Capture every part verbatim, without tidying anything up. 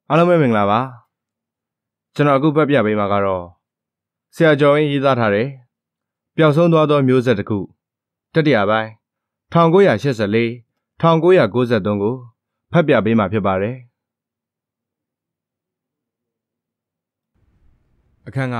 အားလုံးပဲမင်္ဂလာပါကျွန်တော်အခုဖတ်ပြပေးမှာကတော့ဆရာကျော်ရင်းရေးသားထားတဲ့ပျောက်ဆုံးသွားသောမျိုးဆက်တစ်ခုတတိယပိုင်း၁၉၈၄ ၁၉၉၃ကိုဖတ်ပြပေးမှာဖြစ်ပါတယ်အခန်းက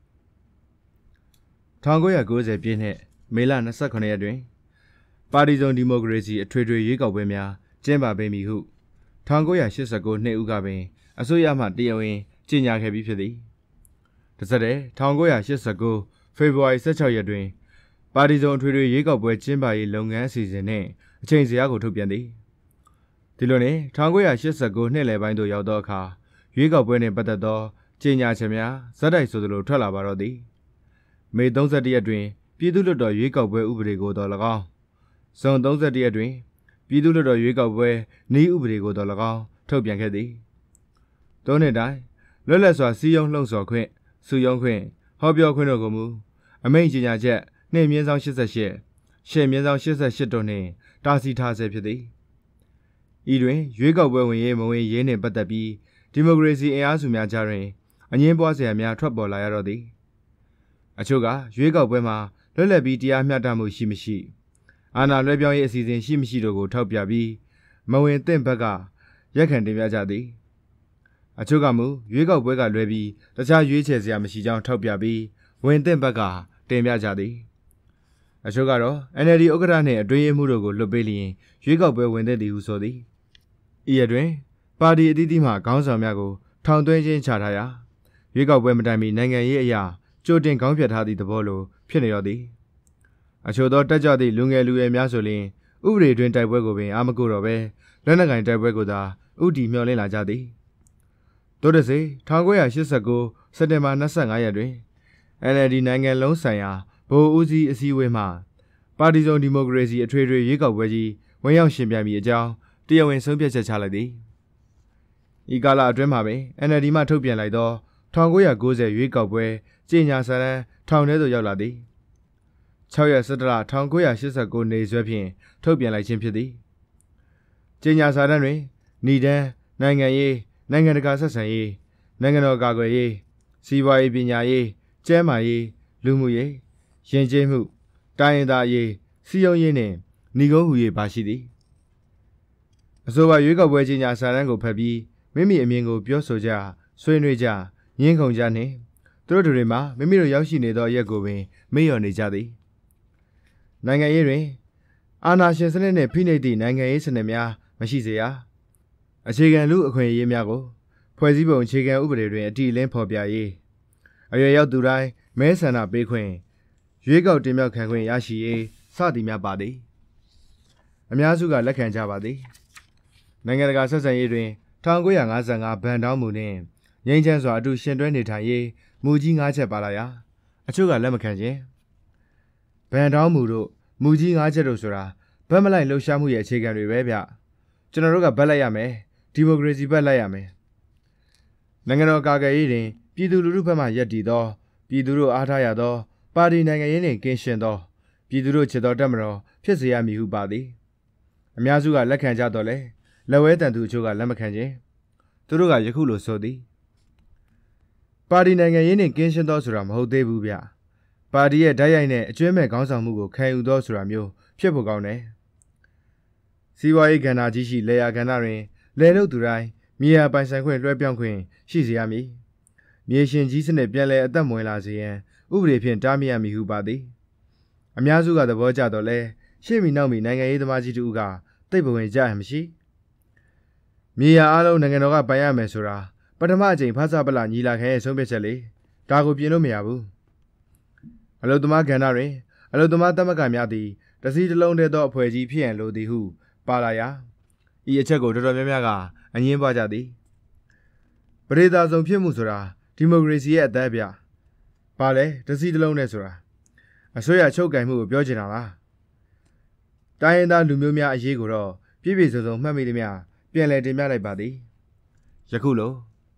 ၁၉၉၀ပြည့်နှစ်မေလ၂၇ရက်တွင်ပါတီစုံဒီမိုကရေစီအထွေထွေရွေးကောက်ပွဲများကျင်းပပေးမည်ဟု၁၉၈၉နှစ်ဦးကပင်အစိုးရမှတရားဝင်ကြေညာခဲ့ပြီးဖြစ်သည်။တစ်ဆက်တည်း၁၉၈၉ဖေဖော်ဝါရီ၁၆ရက်တွင်ပါတီစုံအထွေထွေရွေးကောက်ပွဲကျင်းပရေးလုပ်ငန်းအစီအစဉ်နှင့်အချိန်ဇယားကိုထုတ်ပြန်သည်။ဒီလိုနှင့်၁၉၈၉နှစ်လယ်ပိုင်းသို့ရောက်သောအခါရွေးကောက်ပွဲနှင့်ပတ်သက်သောကြေညာချက်များဇက်တိုက်ဆိုသလိုထွက်လာပါတော့သည်။မေ၃၁ရက်တွင်ပြည်သူ့လွှတ်တော်ရွေးကောက်ပွဲဥပဒေကိုတော်၎င်းဇွန်၃၁ရက်တွင်ပြည်သူ့လွှတ်တော်ရွေးကောက်ပွဲနည်းဥပဒေကိုတော်၎င်းထုတ်ပြန်ခဲ့သည်။သုံးနှစ်တိုင်းလွတ်လပ်စွာစီးရုံးလှုံ့ဆော်ခွင့်စုရုံးခွင့်ဟောပြောခွင့်တို့ကိုမူအမိန့်ကြေညာချက်နှစ်မြင်းဆောင်၈၈ရှစ်မြင်းဆောင်၈၈တို့နှင့်တားဆီးထားဆဲဖြစ်သည်။ဤတွင်ရွေးကောက်ပွဲဝင်ရေးမဝင်ရေးနှင့်ပတ်သက်ပြီးဒီမိုကရေစီအင်အားစုများကြားတွင်အငြင်းပွားစရာများထွက်ပေါ်လာရတော့သည်။အချို့ကရွေးကောက်ပွဲမှာလွတ်လပ်ပြီးတရားမျှတမှုရှိမရှိအာဏာလွှဲပြောင်းရေးအစီအစဉ်ရှိမရှိတို့ကိုထောက်ပြပြီးမဝင်သင့်ဘက်ကရက်ခံတင်ပြကြသည်အချို့ကမူရွေးကောက်ပွဲကလွဲပြီးတခြားရွေးချယ်စရာမရှိကြောင်းထောက်ပြပြီးဝင်သင့်ဘက်ကတင်ပြကြသည်အချို့ကတော့ အန် အယ် ဒီ ဥက္ကဋ္ဌနှင့်အတွင်းရေးမှူးတို့ကိုလွှတ်ပေးလျင်ရွေးကောက်ပွဲဝင်သင့်သည်ဟုဆိုသည်ဤအတွင်ပါတီအသီးသီးမှခေါင်းဆောင်များကိုထောင်သွင်းခြင်းချထားရာရွေးကောက်ပွဲမတိုင်မီနိုင်ငံရေးအရာကြိုတင်ခေါင်းဖြတ်ထားသည့်သဘောလိုဖြစ်နေတော့သည်အချို့သောတက်ကြွသည့်လူငယ်လူရွယ်များဆိုလျှင်ဥပဒေတွင်တိုက်ပွဲကိုပင်အာမကုတော့ပဲလက်နက်ကင်တိုက်ပွဲကိုသာဥတီမျှော်လင့်လာကြသည်တို့တစေ၁၉၈၉စက်တင်ဘာ၂၅ရက်တွင် အန် အယ် ဒီ နိုင်ငံလုံးဆိုင်ရာဗဟိုဦးစီးအစည်းအဝေးမှပါတီစုံဒီမိုကရေစီအထွေထွေရွေးကောက်ပွဲကြီးဝင်ရောက်ရှင်ပြိုင်မည်အကြောင်းတရားဝင်ဆုံးဖြတ်ချက်ချလိုက်သည်ဤကာလအတွင်းမှာပင် အန် အယ် ဒီ မှထုတ်ပြန်လိုက်သော၁၉၉၀ရွေးကောက်ပွဲကြေညာစာတမ်းထောင်ထဲသို့ရောက်လာသည်၆ရက်၁၁လ၁၉၈၉နေစွဲဖြင့်ထုတ်ပြန်လိုက်ခြင်းဖြစ်သည်ကြေညာစာတမ်းတွင်ဏိဒန်းနိုင်ငံရေးနိုင်ငံတကာဆက်ဆံရေးနိုင်ငံတော်ကာကွယ်ရေးစီးပွားရေးပညာရေးကျန်းမာရေးလူမှုရေးယဉ်ကျေးမှုတိုင်းရင်းသားရေးစီးရုံးရေးနှင့်ဏီကုန်းဟူ၍ပါရှိသည်အဆိုပါရွေးကောက်ပွဲကြေညာစာတမ်းကိုဖတ်ပြီးမိမိအမြင်ကိုပြောဆိုကြဆွေးနွေးကြညှင်းခုန်ကြနှင့်သူတို့တွေမှာမိမိတို့ရောက်ရှိနေသောရက်ကိုပင်မေ့လျော့နေကြသည်နိုင်ငံရေးတွင်အာဏာရှင်စနစ်နှင့်ဖိနှိပ်သည့်နိုင်ငံရေးစနစ်များမရှိစေရအခြေခံလူအခွင့်အရေးများကိုဖွဲ့စည်းပုံအခြေခံဥပဒေတွင်အတည်လင်းဖော်ပြရေးအရွယ်ရောက်သူတိုင်းမဲဆန္ဒပေးခွင့်ရွေးကောက်တင်မြှောက်ခံခွင့်ရရှိရေးစသည်များပါသည်အများစုကလက်ခံကြပါသည်နိုင်ငံတကာဆက်ဆံရေးတွင်၁၉၅၅ဘန်တောင်းမူနှင့်ငြိမ်းချမ်းစွာအတူရှင်တွဲနေထိုင်ရေးမူကြီး၅ချက်ပါလာရာအချို့ကလက်မခံခြင်းဘန်တောင်းမူတို့မူကြီး၅ချက်တို့ဆိုတာဗတ်မလိုက်လှုပ်ရှားမှုရဲ့အခြေခံတွေပဲဗျကျွန်တော်တို့ကဗတ်လိုက်ရမယ်ဒီမိုကရေစီဘက်လိုက်ရမယ်နိုင်ငံတော်ကာကွယ်ရေးတွင်ပြည်သူလူထုဘက်မှရပ်တည်သောပြည်သူတို့အားထားရသောပါတီနိုင်ငံရေးနှင့်ကင်းရှင်းသောပြည်သူတို့ချစ်သောတပ်မတော်ဖြစ်စေရမည်ဟုပါသည်အများစုကလက်ခံကြတော့လေလက်ဝဲတန်သူအချို့ကလက်မခံခြင်းသူတို့ကယခုလိုဆိုသည်ပါတီနိုင်ငံရေးနှင့်ကင်းရှင်းသောဆိုတာမဟုတ်သေးဘူးဗျပါတီရဲ့ဓာတ်ရိုက်နဲ့အကျွမ်းမဲ့ခေါင်းဆောင်မှုကိုခံယူသောဆိုတာမျိုးဖြစ်ဖို့ကောင်းတယ်စီးပွားရေးကဏ္ဍကြီးရှိလေယာကဏ္ဍတွင်လယ်လုပ်သူတိုင်းမြေယာပိုင်ဆိုင်ခွင့်လွှဲပြောင်းခွင့်ရှိစေရမည်မြေရှင်ကြီးစနစ်ပြန်လည်အသက်မွေးလာစေရန်ဥပဒေဖြင့်တားမြစ်ရမည်ဟုပါသည်အများစုကသဘောကျတော့လဲရှေ့မီနောက်မီနိုင်ငံရေးသမားကြီးတို့ကတိတ်ပဝင်ကြရမရှိမြေယာအားလုံးနိုင်ငံတော်ကပိုင်ရမယ်ဆိုတာပထမအကြိမ်ဖဆပလညီလာခံရဲ့ဆုံးဖြတ်ချက်လေဒါကိုပြင်လို့မရဘူးအလုသမားကဏ္ဍတွင်အလုသမားသမဂ္ဂများသည်တစည်းတစ်လုံးတည်းသောအဖွဲ့ကြီးဖြစ်ရန်လိုသည်ဟုပါလာရာဤအချက်ကိုတော်တော်များများကအငြင်းပွားကြသည်ပရိသတ်ဆုံးဖြစ်မှုဆိုတာဒီမိုကရေစီရဲ့အသက်ပြပါလေတစည်းတစ်လုံးနဲ့ဆိုတာအစိုးရချုပ်ကင်မှုကိုပြောချင်တာလားတိုင်းရင်းသားလူမျိုးများအရေးကိုတော့ပြည့်ပြည့်စုံစုံမှတ်မိသည်များပြန်လည်တင်ပြလိုက်ပါသည်ယခုလို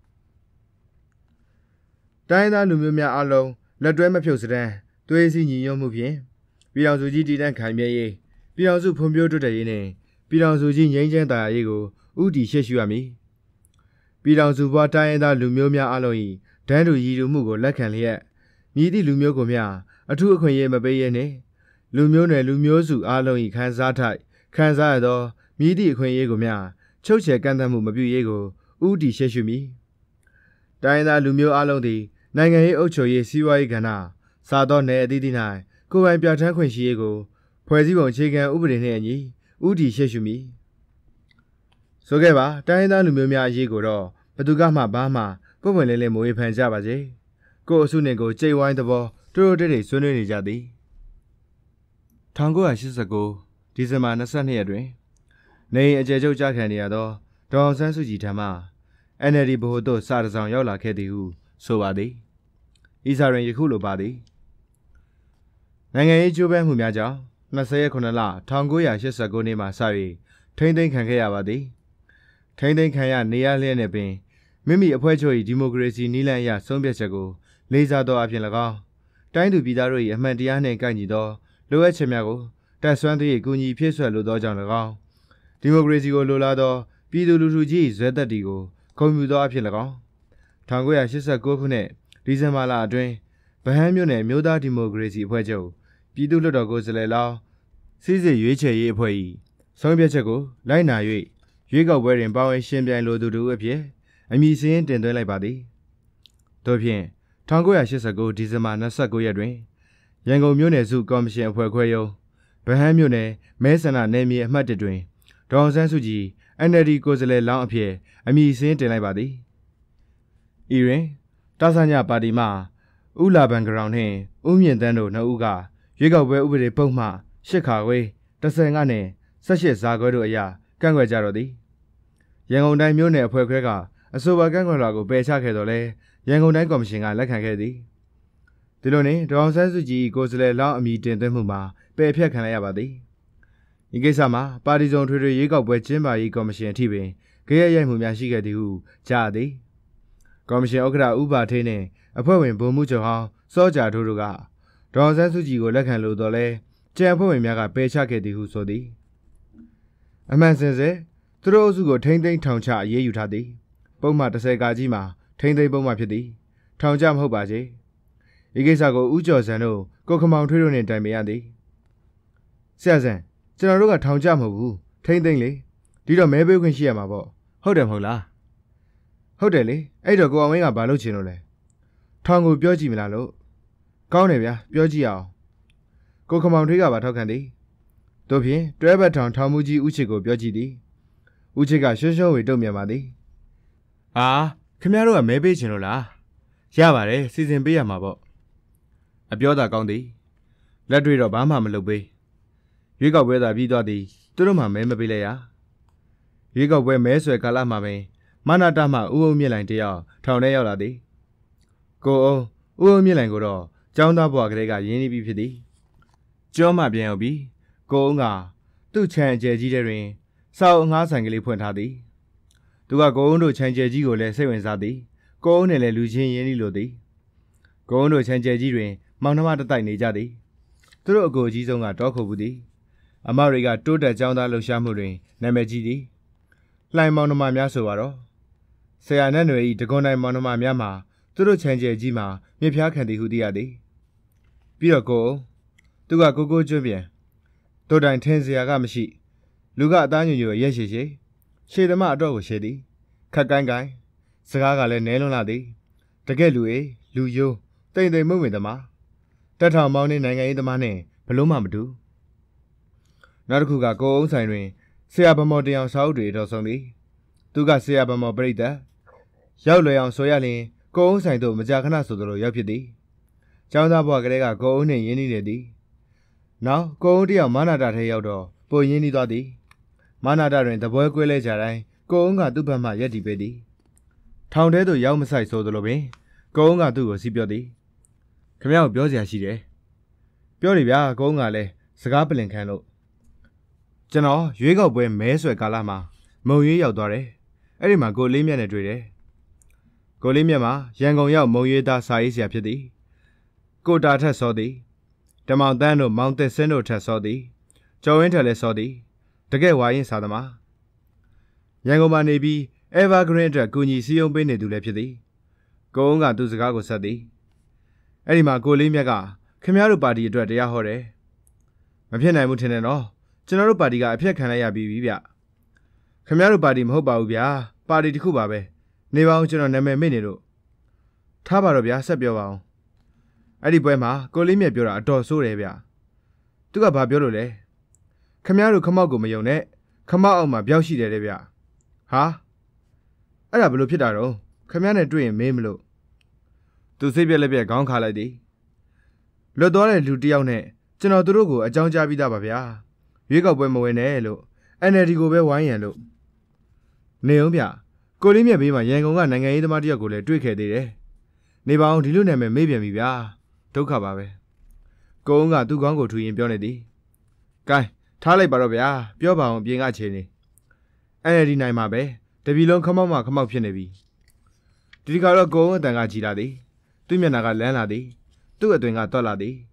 တိုင်းရင်းသားလူမျိုးများအလုံးလက်တွဲမဖြုတ်စတဲ့သွေးစည်းညီညွတ်မှုဖြင့်ပြည်တော်စုကြီးတည်တံ့ခိုင်မြဲရေးပြည်တော်စုဖွံ့ဖြိုးတိုးတက်ရေးနှင့်ပြည်တော်စုကြီးငြိမ်းချမ်းသာယာရေးကိုဥတီရှေ့ရှုရမည်ပြည်တော်စုဘွားတိုင်းရင်းသားလူမျိုးများအလုံး၏တန်းတူရည်တူမှုကိုလက်ခံလျက်မြည်သည့်လူမျိုးကိုမျှအထူးအခွင့်အရေးမပေးရနှင့်လူမျိုးနယ်လူမျိုးစုအလုံး၏ခံစားထိုက်ခံစားရသောမြည်သည့်အခွင့်အရေးကိုမျှချုပ်ချယ်ကန့်သတ်မှုမပြုရေးကိုဥတီရှေ့ရှုမည်တိုင်းရင်းသားလူမျိုးအလုံးသည်နိုင်ငံရေးအုပ်ချုပ်ရေးစီးပွားရေးကဏ္ဍစားသောနယ်အသီးသီး၌ကိုယ်ပိုင်ပြဋ္ဌာန်းခွင့်ရှိရေးကိုဖွဲ့စည်းပုံအခြေခံဥပဒေနှင့်အညီဥတီရှေ့ရှုမည်ဆိုခဲ့ပါတိုင်းရင်းသားလူမျိုးများအရေးကိုတော့ဘသူကမှဘာမှပွင့်ပွင့်လင်းလင်းမဝေဖန်ကြပါစေကိုယ်အစုနှင့်ကိုကြိတ်ဝိုင်းသဘောတိုးတိုးတိတ်တိတ်ဆွေးနွေးနေကြသည်၁၉၈၉ဒီဇင်ဘာ၂၂ရက်တွင်နေအကျယ်ချုပ်ကြားခံနေရသောဒေါ်အောင်ဆန်းစုကြည်ထံမှ အန် အယ် ဒီ ဗဟိုသို့စာတစ်စောင်ရောက်လာခဲ့သည်ဟုဆိုပါသည်ဤစာတွင်ယခုလိုပါသည်နိုင်ငံရေးကြိုးပမ်းမှုများကြောင့်၂၀ရက်ခုနှစ်လ၁၉၈၉နှစ်မှစ၍ထိမ့်သိမ်းခံခဲ့ရပါသည်ထိမ့်သိမ်းခံရနေရလျက်နှင့်ပင်မိမိအဖွဲ့ချုပ်၏ဒီမိုကရေစီနည်းလမ်းအရဆုံးဖြတ်ချက်ကိုလေးစားသောအပြင်၎င်းတိုင်းသူပြည်သားတို့၏အမှန်တရားနှင့်ကိုက်ညီသောလိုအပ်ချက်များကိုတက်ဆွမ်းသည့်ကူညီဖြည့်ဆွတ်လိုသောကြောင့်၎င်းဒီမိုကရေစီကိုလိုလားသောပြည်သူလူထုကြီး၏ဇွဲသက်တီကိုဂုဏ်ပြုသောအဖြစ်၎င်း၁၉၈၉ခုနှစ်ဒီဇင်ဘာလအတွင်းဗဟန်းမြို့နယ်မြို့သားဒီမိုကရေစီအဖွဲ့ချုပ်ပြည်သူ့လွှတ်တော်ကိုယ်စားလှယ်လောင်းစီစစ်ရွေးချယ်ရေးအဖွဲ့၏ဆုံးဖြတ်ချက်ကိုလိုက်နာ၍ရွေးကောက်ပွဲတွင်ပါဝင်ရှင်ပြိုင်လိုသူတို့အဖြစ်အမည်စာရင်းတင်သွင်းလိုက်ပါသည်တို့ဖြင့်၁၉၈၉ဒီဇင်ဘာ၂၉ရက်တွင်ရန်ကုန်မြို့နယ်စုကော်မရှင်အဖွဲ့ခွဲရုံးဗဟန်းမြို့နယ်မဲဆန္ဒနယ်မြေအမှတ်၁တွင်ဒေါ်အောင်ဆန်းစုကြည် အန် အယ် ဒီ ကိုယ်စားလှယ်လောင်းအဖြစ်အမည်စာရင်းတင်လိုက်ပါသည်ဤတွင်တာဆာညပါတီမှဦးလာဗန်ဂရောင်နှင့်ဦးမြင့်တန်းတို့နှစ်ဦးကရွေးကောက်ပွဲဥပဒေပုံမှန်၈ခါခွေ၁၅နှင့်၁၈ဇာခွဲတို့အရာကန့်ကွက်ကြတော့သည်ရန်ကုန်တိုင်းမြို့နယ်အဖွဲ့ခွဲကအဆိုပါကန့်ကွက်လွှာကိုပယ်ချခဲ့တော်လဲရန်ကုန်တိုင်းကော်မရှင်ကလက်ခံခဲ့သည်ဒီလိုနှင့်ဒေါ်အောင်ဆန်းစုကြည်ကိုယ်စားလှယ်လောင်းအမည်တင်သွင်းမှုမှာပယ်ဖျက်ခံလိုက်ရပါသည်ဒီကိစ္စမှာပါတီစုံထွေထွေရွေးကောက်ပွဲကျင်းပရေးကော်မရှင်အထိပင်ကြေးရရိုက်မှုများရှိခဲ့သည်ဟုကြားသည်ကော်မရှင်ဥက္ကဋ္ဌဦးပါထေးနှင့်အဖွဲ့ဝင်ဗိုလ်မှူးချုပ်ဟောင်းစောကြာထိုးတို့ကဒေါ်အောင်ဆန်းစုကြည်ကိုလက်ခံလိုတော်လဲကျန်အဖွဲ့ဝင်များကပယ်ချခဲ့သည်ဟုဆိုသည်အမှန်စင်စစ်သူတို့အစုကိုထိမ့်သိမ်းထောင်ချအရေးယူထားသည်ပုံမှန်၁၀ကာကြီးမှာထိမ့်သိမ်းပုံမှန်ဖြစ်သည်ထောင်ချမဟုတ်ပါချေဒီကိစ္စကိုဦးကျော်စံတို့ကိုခမောင်ထွေးတို့နှင့်တိုင်ပင်ရသည်ဆရာစံကျွန်တော်တို့ကထောင်ချမဟုတ်ဘူးထိမ့်သိမ်းလေဒီတော့မဲပေးခွင့်ရှိရမှာပေါ့ဟုတ်တယ်မဟုတ်လားဟုတ်တယ်လေအဲ့တော့ကိုအောင်မင်းကဘာလုပ်ချင်လို့လဲထောင်ကိုပြောကြည့်မလားလို့ကောင်းတယ်ဗျာပြောကြည့်အောင်ကိုခမောင်ထွေးကပါထောက်ခံသည်တို့ဖြင့်တွဲဘက်ထောင်ထောင်မှုကြီးဦးချစ်ကိုပြောကြည့်သည်ဦးချစ်ကရှုံးရှုံးဝေတုံ့ပြန်ပါသည်ဟာခင်ဗျားတို့ကမဲပေးချင်လို့လားရပါတယ်စီစဉ်ပေးရမှာပေါ့အပြောသာကောင်းသည်လက်တွေ့တော့ဘာမှမလုပ်ပေးရွေးကောက်ပွဲသာပြီးသွားသည်သူတို့မှမဲမပေးလိုက်ရရွေးကောက်ပွဲမဲဆွယ်ကာလမှာပင်မနာတမှဦးအောင်မြင့်လိုင်တယောက်ထောင်ထဲရောက်လာသည်ကိုအောင်ဦးအောင်မြင့်လိုင်ကိုတော့ကျောင်းသားဘဝကလေးကရင်းနှီးပြီးဖြစ်သည်ကျောမှပြန်ရောက်ပြီးကိုအောင်ကသူ့ခြံအကျယ်ကြီးတဲ့တွင်စောက်အငှားဆိုင်ကလေးဖွင့်ထားသည်သူကကိုအောင်တို့ခြံကျယ်ကြီးကိုလည်းစိတ်ဝင်စားသည်ကိုအောင်နဲ့လည်းလူချင်းရင်းနှီးလိုသည်ကိုအောင်တို့ခြံကျယ်ကြီးတွင်မောင်နှမတတိုက်နေကြသည်သူတို့အကိုအကြီးဆုံးကတောခုတ်ဘူးသည်အမတွေကတိုးတက်ကျောင်းသားလှူရှားမှုတွင်နာမည်ကြီးသည်လှိုင်မောင်နှမများဆိုပါတော့ဆရာနဲ့ຫນွေ၏တကွန်တိုင်းမောင်နှမများမှာသူတို့ခြံကျယ်ကြီးမှာမြစ်ဖျားခံသည်ဟုသိရသည်ပြီးတော့ကိုသူကကိုကိုကျွန်းပြန်တို့တိုင်ထင်စရာကမရှိလူကအသားညွညွရက်ရှိရှိရှေသမားအတော့ကိုရှေသည်ခက်ကိုင်းကိုင်းစကားကလည်းနဲလွန်းလာသည်တကယ်လူအေးလူယိုးတိမ်တိမ်မွေ့မွေ့သမားတက်ထောင်မောင်းနေနိုင်ငံရေးသမားနဲ့ဘလို့မှမတူနောက်တစ်ခုကကိုအောင်ဆိုင်တွင်ဆရာဗမော်တရားစာအုပ်တွေတော်ဆုံးသည်သူကဆရာဗမော်ပြိတ္တရောက်လွယ်အောင်ဆိုရလျင်ကိုအောင်ဆိုင်တို့မကြာခဏဆိုသလိုရောက်ဖြစ်သည်ကျောင်းသားဘဝကလေးကကိုအောင်နှင့်ရင်းနှီးနေသည်နောက်ကိုအောင်တယောက်မာနာတာထဲရောက်တော့ပိုရင်းနှီးသွားသည်မာနာတာတွင်တပွဲကွဲလဲကြတိုင်းကိုအောင်ကသူ့ဘက်မှရက်တည်ပေးသည်ထောင်ထဲသို့ရောက်မဆိုင်ဆိုသလိုပင်ကိုအောင်ကသူ့ကိုစီးပြောသည်ခမရကိုပြောစရာရှိတယ်ပြောတယ်ဗျာကိုအောင်ကလည်းစကားပလင်ခံလို့ကျွန်တော်ရွေးကောက်ပွဲမဲဆွယ်ကာလမှာမုံရွေးရောက်သွားတယ်အဲ့ဒီမှာကိုလေးမြတ်နဲ့တွေ့တယ်ကိုလေးမြတ်မှာရန်ကုန်ရောက်မုံရွေးသားစာရေးဆရာဖြစ်သည်ကိုတာထက်စောသည်တမောင်တန်းတို့မောင်သက်စင်းတို့ထက်စောသည်ကျော်ဝင်းထက်လည်းစောသည်တကယ်ဝါရင်စာသမားရန်ကုန်မှာနေပြီး Evergreen အတွက်ကူညီစည်းရုံးပေးနေသူလည်းဖြစ်သည်ကိုုံကသူစကားကိုဆက်သည်အဲ့ဒီမှာကိုလေးမြတ်ကခင်ဗျားတို့ပါတီအတွက်တရားဟောတယ်မဖြစ်နိုင်ဘူးထင်တယ်နော်ကျွန်တော်တို့ပါတီကအဖျက်ခံလိုက်ရပြီဗျခင်ဗျားတို့ပါတီမဟုတ်ပါဘူးဗျာပါတီတစ်ခုပါပဲနေပါအောင်ကျွန်တော်နာမည်မေ့နေလို့ထားပါတော့ဗျာဆက်ပြောပါအောင်အဲ့ဒီပွဲမှာကိုလေးမြတ်ပြောတာအတော်ဆိုးတယ်ဗျသူကဘာပြောလို့လဲခင်ဗျားတို့ခမောက်ကိုမယုံနဲ့ခမောက်အောက်မှာပြောက်ရှိတယ်တဲ့ဗျဟာအဲ့ဒါဘယ်လိုဖြစ်တာတော့ခင်ဗျားနဲ့တွေ့ရင်မေးမလို့သူစိတ်ပြက်လက်ပြက်ခေါင်းခါလိုက်သည်လွတ်သွားတဲ့လူတစ်ယောက်နဲ့ကျွန်တော်တို့ကိုအကြောင်းကြားပြီးသားပါဗျာရွေးကောက်ပွဲမဝင်နဲ့လို့ N L D ကိုပဲဝိုင်းရန်လို့နေအောင်ဗျကိုလေးမြတ်ဘေးမှာရန်ကုန်ကနိုင်ငံရေးသမားတစ်ယောက်ကိုလည်းတွေ့ခဲ့သေးတယ်နေပါအောင်ဒီလိုနာမည်မေ့ပြန်ပြီဗျာဒုက္ခပါပဲကိုုံကသူ့ခေါင်းကိုထူရင်ပြောနေသည်ကဲထားလိုက်ပါတော့ဗျာပြောပါအောင်ပြင်ကချိန်နေ N L D နိုင်မှာပဲတပီလုံးခမောက်မှခမောက်ဖြစ်နေပြီဒီဒီကတော့ကိုုံအတန်ကကြည်လာသည်သူ့မျက်နှာကလန်းလာသည်သူ့အတွင်ကတွက်လာသည်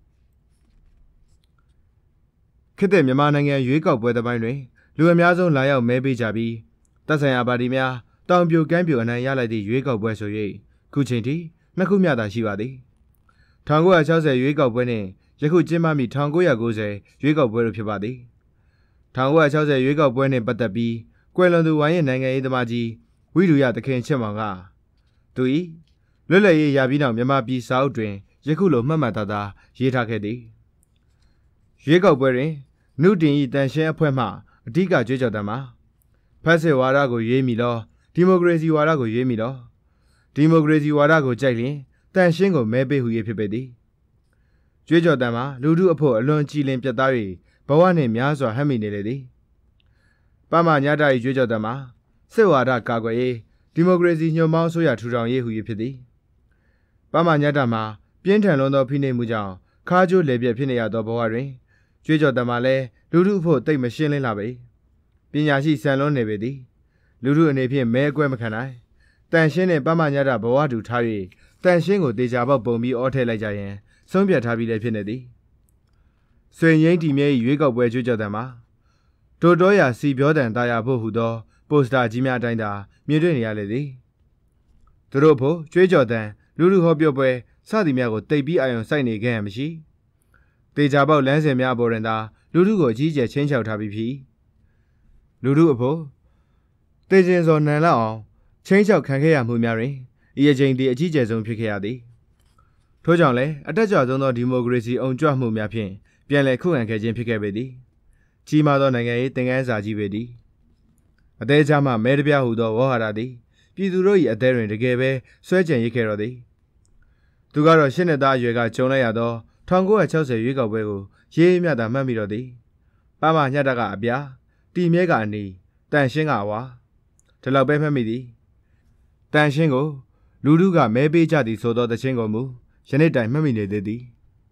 ခေတ်တဲ့မြန်မာနိုင်ငံရွေးကောက်ပွဲသမိုင်းတွင်လူအများဆုံးလာရောက်မဲပေးကြပြီးတပ်ဆိုင်ရာပါတီများတောင်ပြိုကမ်းပြိုအနိုင်ရလိုက်သည့်ရွေးကောက်ပွဲဆို၍ခုချိန်ထိနှစ်ခုမျှသာရှိပါသည်၁၉၆၀ရွေးကောက်ပွဲနှင့်ယခုကျင်းပမည့်၁၉၉၀ရွေးကောက်ပွဲတို့ဖြစ်ပါသည်၁၉၆၀ရွေးကောက်ပွဲနှင့်ပတ်သက်ပြီးကွယ်လွန်သူဝိုင်းရဲ့နိုင်ငံရေးသမားကြီးဝိဒူရသခင်ချစ်မောင်ကသူ၏လွတ်လပ်ရေးရပြီးနောက်မြန်မာပြည်စာအုပ်တွင်ယခုလိုမှတ်မှတ်သားသားရေးထားခဲ့သည်ရွေးကောက်ပွဲတွင်နုတင်၏တန်ရှင်းအဖွဲ့မှအဓိကကြွေးကြော်သံမှာဖက်စစ်ဝါဒကိုရွေးမိလောဒီမိုကရေစီဝါဒကိုရွေးမိလောဒီမိုကရေစီဝါဒကိုကြိုက်လျင်တန်ရှင်းကိုမဲပေးဟူ၍ဖြစ်ပေသည်ကြွေးကြော်သံမှာလူထုအဖို့အလွန်ကြည်လင်ပြတ်သား၍ဘဝနှင့်များစွာဟပ်မိနေလေသည်ပမညတာ၏ကြွေးကြော်သံမှာစစ်ဝါဒကာကွယ်ရေးဒီမိုကရေစီညွှန်ပေါင်းဆိုရထူထောင်ရေးဟူ၍ဖြစ်သည်ပမညတာမှာပြင်းထန်လွန်သောဖိနှိပ်မှုကြောင့်ခါးကျိုးလေပြည့်ဖြစ်နေရသောဘဝတွင်ကြွေးကြော်သံမှာလည်းလူထုအဖို့တိတ်မရှင်းလင်းလာပေပညာရှိဆန်လွန်းနေပေသည်လူထုအနေဖြင့်မဲအကွဲမခံနိုင်တန်ရှင်းနဲ့ပမညတာဘဝတူထား၍တန်ရှင်းကိုတေချာပေါက်ပုံပြီးအော်ထည့်လိုက်ကြရင်ဆုံးဖြတ်ထားပြီးလည်းဖြစ်နေသည်ဆွေငိမ့်တီမြဲ၏ရွေးကောက်ပွဲကြွေးကြော်သံမှာတိုးတော်ရာစီပြောတန်တာယာဖို့ဟူသောပိုစတာကြီးများအတိုင်းသာမြင်တွေ့နေရလေသည်သူတို့ဖို့ကြွေးကြော်သံလူလူဟောပြောပွဲစသည်များကိုတိတ်ပြီးအာရုံစိုက်နေခဲ့ရမရှိတေချာပေါက်လမ်းစဉ်များအပေါ်တွင်သာလူထုကိုအကြီးအကျယ်ချင်းချောက်ထားပြီးဖြစ်လူထုအဖို့တေကျင်စော်နန်လောက်အောင်ချင်းချောက်ခံခဲ့ရမှုများတွင်ဤအချိန်ဒီအကြီးကျယ်ဆုံးဖြစ်ခဲ့ရသည်ထို့ကြောင့်လည်းအတက်ကြွဆုံးသောဒီမိုကရေစီအုံကြွမှုများဖြင့်ပြန်လည်ခုခံခဲ့ခြင်းဖြစ်ခဲ့ပေသည်ကြီးမားသောနိုင်ငံရေးသင်ခန်းစာကြီးပေသည်အသေးချာမှမဲတပြားဟူသောဝေါ်ဟာရသည်ပြည်သူတို့၏အသေးတွင်တကယ်ပဲဆွဲကြံရစ်ခဲ့တော်သည်သူကတော့ရှစ်နှစ်သားအရွယ်ကကြုံလိုက်ရသော၁၉၆၀ရွေးကောက်ပွဲကိုရေးရမြတာမှတ်မိတော့သည်ပမညတကအပြာတီမြဲကအနီတန်ရှင်းကအဝါဒီလောက်ပဲမှတ်မိသည်တန်ရှင်းကိုလူထုကမဲပေးကြသည်ဆိုသောတခြင်းကိုမူယနေ့တိုင်မှတ်မိနေသေးသည်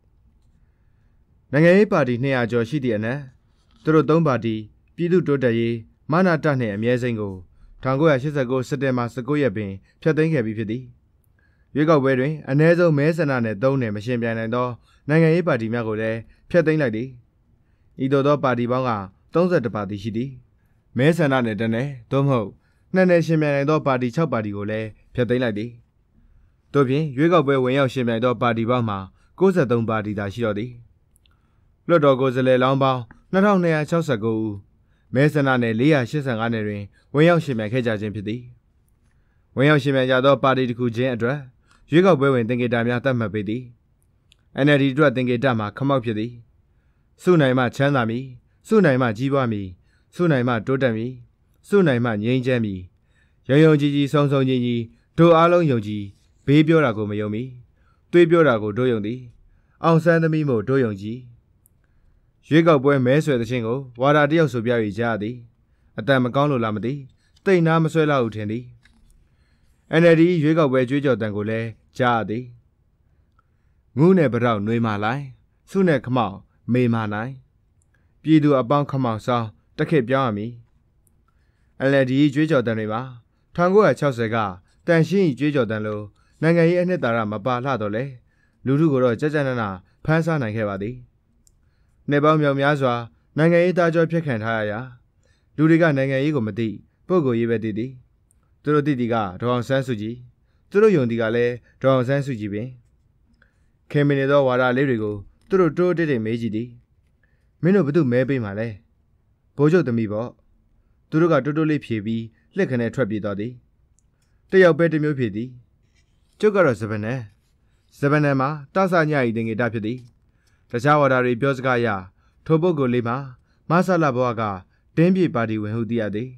နိုင်ငံရေးပါတီနှစ်ရာကျော်ရှိသည့်အနက်သူတို့သုံးပါတီပြည်သူ့တိုးတက်ရေးမနာတနှင့်အမြဲစိမ့်ကို၁၉၈၉စက်တင်ဘာ၁၉ရက်ပင်ဖျက်သိမ်းခဲ့ပြီးဖြစ်သည်ရွေးကောက်ပွဲတွင်အ ਨੇ ဆုံးမဲဆန္ဒနယ်သုံးနယ်မရှင်ပြိုင်နိုင်သောနိုင်ငံရေးပါတီများကိုလည်းဖျက်သိမ်းလိုက်သည်ဤသို့သောပါတီပေါင်းက၃၁ပါတီရှိသည်မဲဆန္ဒနယ်တနယ်သို့မဟုတ်နှစ်နယ်ရှင်ပြိုင်နိုင်သောပါတီ၆ပါတီကိုလည်းဖျက်သိမ်းလိုက်သည်တို့ဖြင့်ရွေးကောက်ပွဲဝင်ရောက်ရှင်ပြိုင်သောပါတီပေါင်းမှာ၉၃ပါတီသာရှိတော့သည်လွှတ်တော်ကိုယ်စားလှယ်လောင်းပေါင်း၂၂၆၉ဦးမဲဆန္ဒနယ်၄၈၅နယ်တွင်ဝင်ရောက်ရှင်ပြိုင်ခဲ့ကြခြင်းဖြစ်သည်ဝင်ရောက်ရှင်ပြိုင်ကြသောပါတီတစ်ခုချင်းအတွက်ရွေးကောက်ပွဲဝင်သင်္ကေတများသတ်မှတ်ပေးသည် N L D အတွက်သင်္ကေတမှာခမောက်ဖြစ်သည်စုနိုင်မှချမ်းသာမည်စုနိုင်မှကြီးပွားမည်စုနိုင်မှတိုးတက်မည်စုနိုင်မှငြိမ်းချမ်းမည်ရုံရုံကြီးကြီးဆုံဆုံကြီးကြီးတို့အားလုံးယုံကြည်ဘေးပြောတာကိုမယုံမီသွေးပြောတာကိုတို့ယုံသည်အောင်ဆန်းသမီးမို့တို့ယုံကြည်ရွေးကောက်ပွဲမဲဆွယ်သခြင်းကိုဝါဒတယောက်ဆိုပြ၍ကြားသည်အတန်မကောင်းလို့လားမသိတိတ်နာမဆွဲလောက်ထင်သည် N L D ရွေးကောက်ပွဲကြွေးကြော်တန်ကိုလည်းကြားသည်ငူးနဲ့ပရောက်နှွေးမလိုက်စုနဲ့ခမောက်မေမနိုင်ပြည်သူအပေါင်းခမောက်ဆောင်တက်ခစ်ပြောင်းရမည် N L D ကြွေးကြော်တန်တွေမှာ၁၉၆၀ကတန်ရှင်းကြွေးကြော်တန်လို့နိုင်ငံရေးအနှစ်သာရမပါလှတော့လေလူထုကိုတော့ကြကြနနဖမ်းဆားနိုင်ခဲ့ပါသည်နေပေါင်းမြောင်များစွာနိုင်ငံရေးသားကြောဖြတ်ခံထားရရာလူတွေကနိုင်ငံရေးကိုမသိပုဂ္ဂိုလ်ရေးပဲသိသည်သူတို့တိတိကဒေါအောင်ဆန်းစုကြည်သူတို့ယုံတီကလည်းဒေါအောင်ဆန်းစုကြည်ပင်ခင်မင်းနေသောဝါဒလေးတွေကိုသူတို့တိုးတိတ်တိတ်မေးကြည့်သည်မင်းတို့ဘယ်သူမဲပေးမှာလဲဘိုးချုပ်သမီးပေါ့သူတို့ကတိုးတိုးလေးဖြေပြီးလက်ခနဲ့ထွက်ပြေးသွားသည်တယောက်ပဲတစ်မျိုးဖြေသည်ကျုပ်ကတော့စပနန်စပနန်မှာတဆညဤတင်ငေတာဖြစ်သည်တခြားဝါဒတွေပြောစကားအရထိုပုဂ္ဂိုလ်လေးမှာမဆလဘဝကတင်းပြေပါတီဝင်ဟုသိရသည်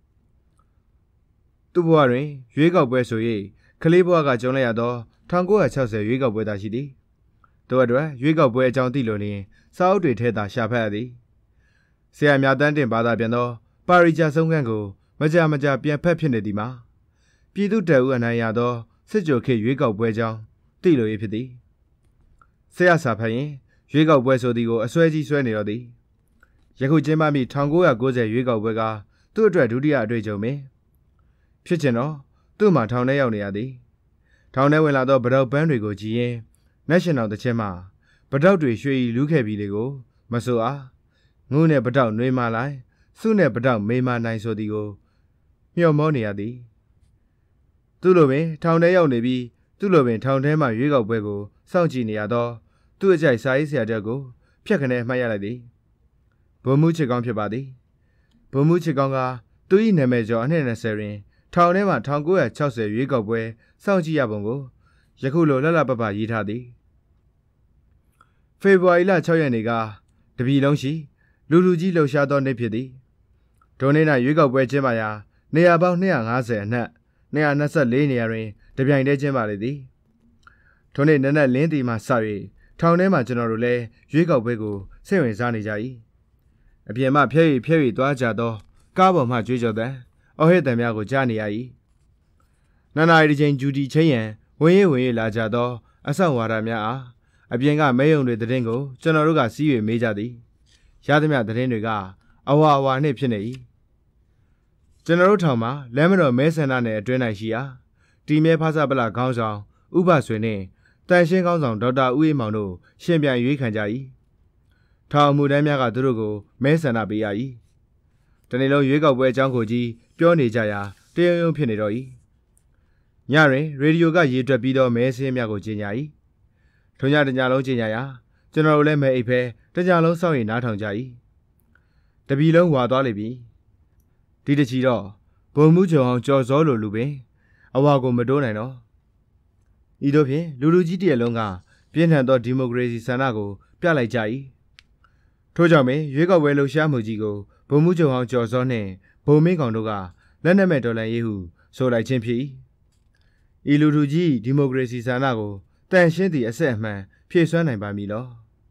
သူ့ဘဝတွင်ရွေးကောက်ပွဲဆို၍ကလေးဘဝကကြုံလိုက်ရသော၁၉၆၀ရွေးကောက်ပွဲသာရှိသည်တို့အတွက်ရွေးကောက်ပွဲအကြောင်းသိလို့လျင်စာအုပ်တွေထဲသာရှာဖတ်ရသည်ဆရာမြတ်တန်းတင်ဘာသာပြန်သောပါရိချာဆုံးခန်းကိုမကြမကြပြန်ဖက်ဖြစ်နေသည်မှာပြည်သူ့တပ်ဦးအနိုင်ရသောစစ်ကြောခေတ်ရွေးကောက်ပွဲကြောင်းသိလို့ရဖြစ်သည်ဆရာစာဖတ်ရင်ရွေးကောက်ပွဲဆိုသည်ကိုအစွဲကြီးဆွဲနေတော့သည်ယခုကျင်းပမည့်၁၉၉၀ရွေးကောက်ပွဲကသူ့အတွက်ဒုတိယအတွေ့အကြုံပင်ဖြစ်ချင်တော့သူ့မှာထောင်ထဲရောက်နေရသည်ထောင်ထဲဝင်လာသောဗတောက်ပန်းတွေကိုကြည်ရင်National တစ်ချက်မှာဗတောက်တွေရွှေရီလူးခဲ့ပြီးလေကိုမဆိုအားငုနဲ့ဗတောက်နှွေးမလိုက်စုနဲ့ဗတောက်မေးမနိုင်ဆိုသည်ကိုမျှော်မောနေရသည်သူ့လိုပင်ထောင်ထဲရောက်နေပြီးသူ့လိုပင်ထောင်ထဲမှရွေးကောက်ပွဲကိုစောင့်ကြည့်နေရသောသူ့အကြိုက်စာရေးဆရာတက်ကိုဖြတ်ခနဲမှတ်ရလိုက်သည်ဘုံမှုချစ်ကောင်းဖြစ်ပါသည်ဘုံမှုချစ်ကောင်းကသူ၏နာမည်ကျော်အနှစ်၂၀တွင်ထောင်ထဲမှ၁၉၆၀ရွေးကောက်ပွဲစောင့်ကြည့်ရပုံကိုယခုလိုလှလှပပရေးထားသည်ဖေဖော်ဝါရီလ၆ရက်နေ့ကတပြည်လုံးရှိလူလူကြီးလှုပ်ရှားသောနေ့ဖြစ်သည်ဒိုနေ့၌ရွေးကောက်ပွဲကျင်းပရာနေရာပေါင်း၂၅၀အနက်၂၂၄နေရာတွင်တပြိုင်တည်းကျင်းပလေသည်ထိုနေ့နက်နက်လင်းတီမှစ၍ထောင်ထဲမှကျွန်တော်တို့လည်းရွေးကောက်ပွဲကိုစိတ်ဝင်စားနေကြ၏အပြင်မှဖျဲ့၍ဖျဲ့၍သွားကြသောကားပေါ်မှကြွေးကြော်သံအော်ဟစ်သံများကိုကြားနေရ၏နာနာရီချိန်ဂျူတီချင်းရန်ဝင်ရဝင်ရလာကြသောအဆောက်ဝါဒများအားအပြင်ကမဲယုံတွေသတင်းကိုကျွန်တော်တို့ကစီး၍မေးကြသည်ရသမျှသတင်းတွေကအဝါအဝါနှင့်ဖြစ်နေ၏ကျွန်တော်တို့ထောင်မှာလမ်းမတော်မဲဆန္ဒနယ်အတွင်း၌ရှိရာတီမဲဖားစာပလခေါင်းဆောင်ဥပဆွေနှင့်တန်ရှင်းခေါင်းဆောင်ဒေါက်တာဦးအေးမောင်တို့ရှင်ပြန်ရွေးခံကြ၏ထောင်အမှုတန်းများကသူတို့ကိုမဲဆန္ဒပေးရ၏တနေ့လုံးရွေးကောက်ပွဲအကြောင်းကိုကြီးပြောနေကြရာတရုံရုံဖြစ်နေတော့၏ညတွင်ရေဒီယိုကရေတွက်ပြီးသောမဲစင်းများကိုကြေညာ၏ထိုညတညလုံးကြေညာရာကျွန်တော်တို့လည်းမဲအိပ်ဖဲတညလုံးစောင့်ရင်နားထောင်ကြ၏တပီလုံးဝါသွားလိမ့်ပြီဒီတချီတော့ဘုံမှုချုံအောင်ကြော်စောလိုလူပင်အဝါကိုမတိုးနိုင်တော့ဤတို့ဖြင့်လူလူကြီးတရက်လုံးကပြင်းထန်သောဒီမိုကရေစီဆန္ဒကိုပြလိုက်ကြ၏ထို့ကြောင့်ပင်ရွေးကောက်ပွဲလှုပ်ရှားမှုကြီးကိုဘုံမှုချုံအောင်ကြော်စောနှင့်ဘုံမင်းကောင်တို့ကလက်နက်မဲ့တော်လှန်ရေးဟုဆိုလိုက်ခြင်းဖြစ်၏ဤလူလူကြီးဒီမိုကရေစီဆန္ဒကိုတန်ရှင်းသည့်အဆက်အမှန်ဖြည့်စွမ်းနိုင်ပါမည်လော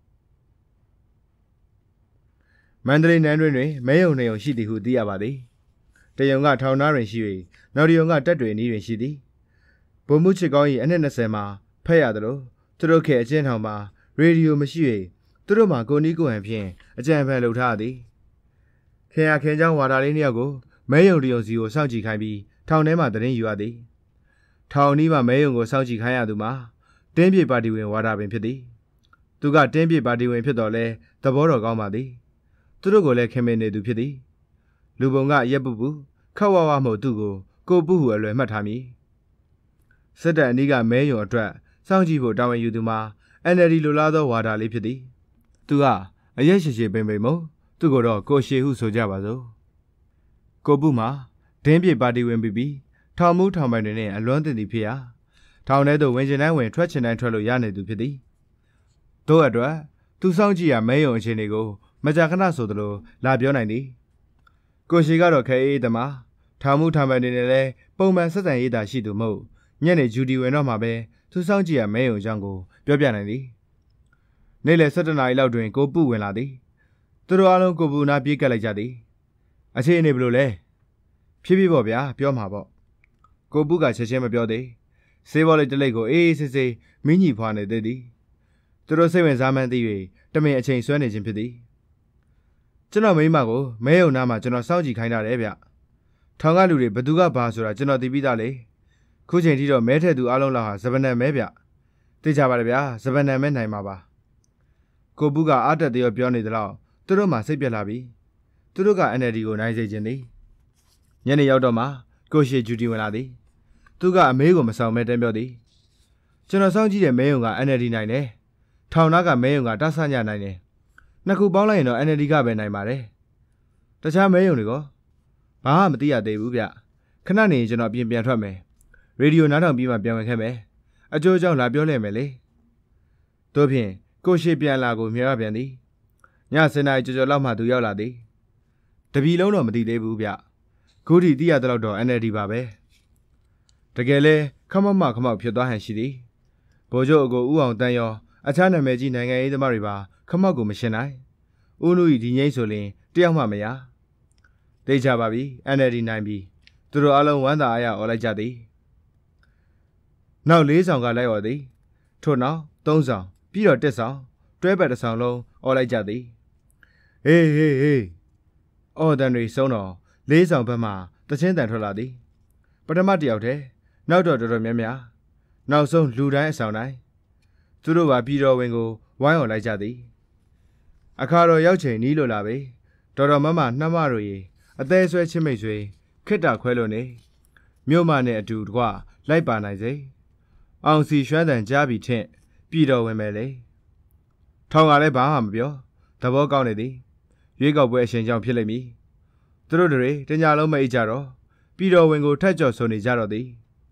မန္တလေးနန်းတွင်တွင်မဲယုံနေုံရှိသည်ဟုသိရပါသည်တယုံကထောင်သားတွင်ရှိ၍နောက်တယုံကတက်တွင်နီးတွင်ရှိသည်ဘုံမှုချစ်ကောင်း၏အနှစ်၂၀မှာဖက်ရသလိုသူတို့ခေအချင်းထောင်မှာရေဒီယိုမရှိ၍သူတို့မှာကိုနီးကိုဟန်ဖြင့်အကြံဖန်လှုပ်ထားသည်ခင်ရခင်ကြောင့်ဝါဒလေးနှစ်ယောက်ကိုမဲယုံတယုံစီကိုစောင့်ကြည့်ခိုင်းပြီးထောင်ထဲမှသတင်းယူရသည်ထောင်နီးမှမဲယုံကိုစောင့်ကြည့်ခိုင်းရသူမှာတင်းပြေပါတီဝင်ဝါဒပင်ဖြစ်သည်သူကတင်းပြေပါတီဝင်ဖြစ်တော်လဲသဘောတော်ကောင်းပါသည်သူတို့ကိုလည်းခင်မင်နေသူဖြစ်သည်လူပုံကရက်ပူပူခက်ဝဝမှုသူ့ကိုကိုပုဟုအလွယ်မှတ်ထားမည်စစ်တပ်အနီးကမဲယုံအတွက်စောင့်ကြည့်ဖို့တာဝန်ယူသူမှာ အန် အယ် ဒီ လိုလားသောဝါဒလေးဖြစ်သည်သူကအရက်ရှိရှိပိန်ပိန်မို့သူကိုတော့ကိုရှေဟုဆိုကြပါစို့ကိုပုမှာဒင်းပြေပါတီဝင်ပြီးပြီးထောင်မှုထောင်ပိုင်တွေနဲ့အလွမ်းတင်သည်ဖြစ်ရာထောင်ထဲသို့ဝင်ချင်တိုင်းဝင်ထွက်ချင်တိုင်းထွက်လို့ရနေသူဖြစ်သည်တို့အတွက်သူစောင့်ကြည့်ရမဲယုံအခြေအနေကိုမကြာခဏဆိုသလိုလာပြောနိုင်သည်ကိုရှီကတော့ခဲအေးသမားထောင်မှုထောင်ပိုင်တွေနဲ့လည်းပုံမှန်ဆက်ဆံရေးသာရှိသူမဟုတ်ညနေဂျူတီဝင်တော့မှပဲသူစောင့်ကြည့်ရမဲယုံကြောင်းကိုပြောပြနိုင်သည်နေ့လယ်၁၇နာရီလောက်တွင်ကိုပုဝင်လာသည်သူတို့အားလုံးကိုပုနာပြေးကပ်လိုက်ကြသည်အခြေအနေဘယ်လိုလဲဖြည်းဖြည်းပေါ့ဗျာပြောမှာပေါ့ကိုပုကချက်ချင်းမပြောသေးဆေးဘောလေးတစ်လိပ်ကိုအေးအေးဆေးဆေးမင်းကြီးဖွာနေသေးသည်သူတို့စိတ်ဝင်စားမှန်းသိ၍တမင်အချိန်ဆွဲနေခြင်းဖြစ်သည်ကျွန်တော်မိမကိုမဲယုံနာမှာကျွန်တော်စောင့်ကြည့်ခိုင်းတာတယ်ဗျထောင်ကလူတွေဘသူကဘာဆိုတာကျွန်တော်သိပြီးသားလေခုချိန်ထိတော့မဲထက်သူအားလုံးလောက်ဟာဇပနံမဲဗျသိကြပါလေဗျာဇပနံမဲနိုင်မှာပါကိုပုကအားတက်တရောပြောနေသလောက်သူတို့မှစိတ်ပြက်လာပြီသူတို့က အန် အယ် ဒီ ကိုနိုင်စေခြင်းသည်ညနေရောက်တော့မှကိုရှိဂျူတီဝင်လာသည်သူကအမေးကိုမဆောင်မဲတဲပြောသည်ကျွန်တော်စောင့်ကြည့်တဲ့မဲယုံက N L D နိုင်တယ်ထောင်နာကမဲယုံကတဆညနိုင်တယ်နှစ်ခုပေါင်းလိုက်ရင်တော့ N L D ကပဲနိုင်ပါတယ်တခြားမဲယုံတွေကဘာမှမသိရသေးဘူးဗျခဏနေကျွန်တော်ပြင်ပြန်ထွက်မယ်ရေဒီယိုနားထောင်ပြီးမှပြန်ဝင်ခဲ့မယ်အကျိုးကြောင့်လာပြောလဲမယ်လေတို့ဖြင့်ကိုရှိပြန်လာကိုမြင်ရပြန်သည်ညစနေကြော်ကြော်လောက်မှသူရောက်လာသည်တပီလုံးတော့မသိသေးဘူးဗျခုထိသိရတဲ့လောက်တော့ N L D ပါပဲတကယ်လဲခမမခမောက်ဖြစ်သွားဟန်ရှိသည်ဗိုလ်ချုပ်အကိုဦးအောင်တန်းရောအခြားနာမည်ကြီးနိုင်ငံရေးသမားတွေပါခမောက်ကိုမရှင်းနိုင်ဦးနုဤဒီငိမ့်ဆိုရင်တယောက်မှမရသိကြပါပြီ N L D နိုင်ပြီသူတို့အလုံးဝမ်းသာအားရအော်လိုက်ကြသည်နောက်လေးဆောင်ကလိုက်ော်သည်ထို့နောက်သုံးဆောင်ပြီးတော့တက်ဆောင်တွဲပတ်တစ်ဆောင်လုံးအော်လိုက်ကြသည်ဟေးဟေးဟေးအော်တန်တွေဆုံးတော့လေးဆောင်ဘက်မှတချင်းတန်ထွက်လာသည်ပထမတစ်ယောက်တည်းနောက်တော့တော်တော်များများနောက်ဆုံးလူတိုင်းအဆောင်တိုင်းသူတို့ပါပြည်တော်ဝင်ကိုဝိုင်းအောင်လိုက်ကြသည်အခါတော်ရောက်ချိန်နီးလို့လာပဲတော်တော်မမနှမတို့ရေအသေးဆွဲချင်းမိတ်ဆွေခစ်တာခွဲလို့နေမြို့မနဲ့အတူတကွလိုက်ပါနိုင်စေအောင်စီရွှမ်းတန်ကြားပြီးထင့်ပြည်တော်ဝင်မယ်လေထောင်ကလည်းဘာမှမပြောသဘောကောင်းနေသည်ရွေးကောက်ပွဲအရှင်ကြောင့်ဖြစ်လိမ့်မည်သူတို့တွေတညလုံးမအိပ်ကြတော့ပြည်တော်ဝင်ကိုထက်ကြော်ဆိုနေကြတော့သည်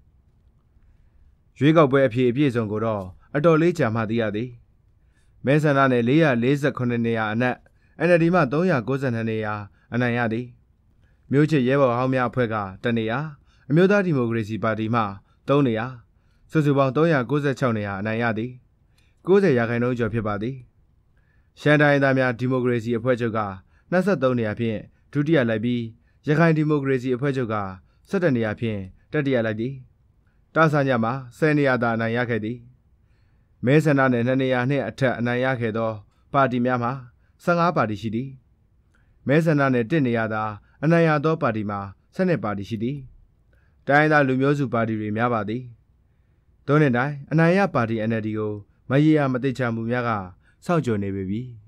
ရွေးကောက်ပွဲအဖြစ်အပြည့်စုံကိုတော့အတော်လေးကြာမှသိရသည်မဲဆန္ဒနယ်လေးရာလေးဆယ်ခုနှစ်နေရာအနက် N L D မှသုံးရာကိုးဆယ်နှစ်နေရာအနိုင်ရသည်မြို့ချစ်ရဲဘော်ဟောင်းများအဖွဲ့ကတနေရာအမျိုးသားဒီမိုကရေစီပါတီမှသုံးနေရာစုစုပေါင်းသုံးရာကိုးဆယ်ခြောက်နေရာအနိုင်ရသည်ကိုးဆယ်ရာခိုင်နှုန်းကျော်ဖြစ်ပါသည်ရှမ်းတိုင်းသားများဒီမိုကရေစီအဖွဲ့ချုပ်က၂၃နေရာဖြင့်ဒုတိယလိုက်ပြီးရခိုင်ဒီမိုကရေစီအဖွဲ့ချုပ်က၁၁နေရာဖြင့်တတိယလိုက်သည်တာဆာညမှာ၁၀နေရာသာအနိုင်ရခဲ့သည်မဲဆန္ဒနယ်နှစ်နေရာနှင့်အထက်အနိုင်ရခဲ့သောပါတီများမှာ၁၅ပါတီရှိသည်မဲဆန္ဒနယ်တစ်နေရာသာအနိုင်ရသောပါတီမှာ၁၂ပါတီရှိသည်တိုင်းသားလူမျိုးစုပါတီတွေများပါသည်သို့နှင့်တိုင်အနိုင်ရပါတီ N L D ကိုမရေရာမသိချမှုများကစောင့်ကြိုနေပေပြီ